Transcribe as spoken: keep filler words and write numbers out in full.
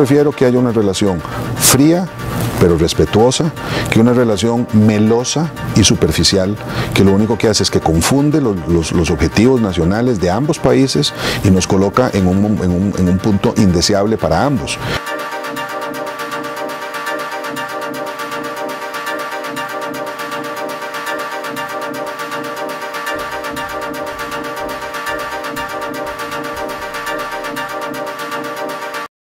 prefiero que haya una relación fría, pero respetuosa, que una relación melosa y superficial, que lo único que hace es que confunde los, los, los objetivos nacionales de ambos países y nos coloca en un, en un, en un punto indeseable para ambos.